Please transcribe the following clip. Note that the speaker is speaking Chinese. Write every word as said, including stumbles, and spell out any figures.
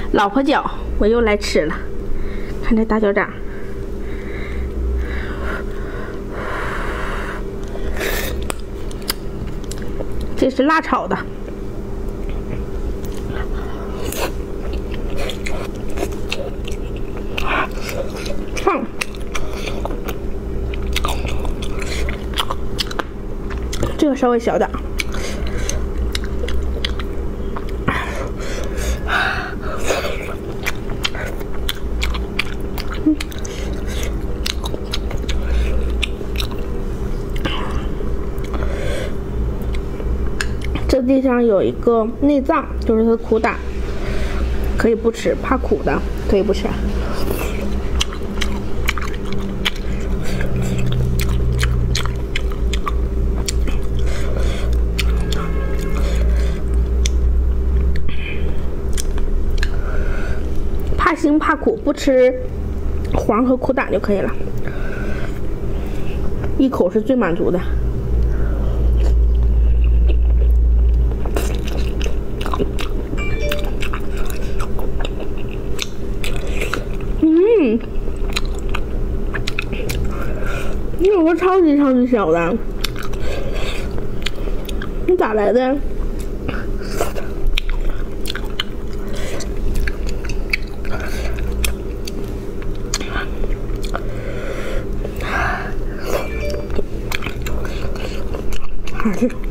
老婆脚，我又来吃了。看这大脚掌，这是辣炒的。放。这个稍微小点。这地上有一个内脏，就是它的苦胆，可以不吃，怕苦的可以不吃。怕腥怕苦，不吃黄和苦胆就可以了，一口是最满足的。嗯，那个超级超级小的，你咋来的？还是。